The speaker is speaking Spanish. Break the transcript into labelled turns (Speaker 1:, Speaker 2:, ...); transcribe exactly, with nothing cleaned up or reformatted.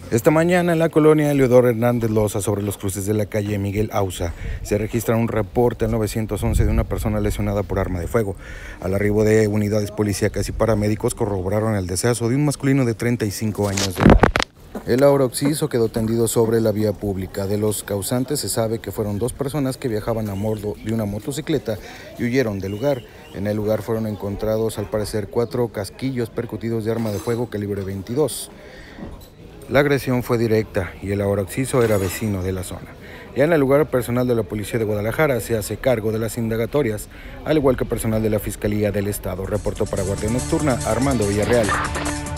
Speaker 1: Esta mañana en la colonia Eleodoro Hernández Loza, sobre los cruces de la calle Miguel Auza, se registra un reporte al nueve once de una persona lesionada por arma de fuego. Al arribo de unidades policíacas y paramédicos corroboraron el deceso de un masculino de treinta y cinco años de edad. El ahora occiso quedó tendido sobre la vía pública. De los causantes se sabe que fueron dos personas que viajaban a bordo de una motocicleta y huyeron del lugar. En el lugar fueron encontrados al parecer cuatro casquillos percutidos de arma de fuego calibre veintidós. La agresión fue directa y el ahora occiso era vecino de la zona. Ya en el lugar, personal de la Policía de Guadalajara se hace cargo de las indagatorias, al igual que personal de la Fiscalía del Estado. Reportó para Guardia Nocturna Armando Villarreal.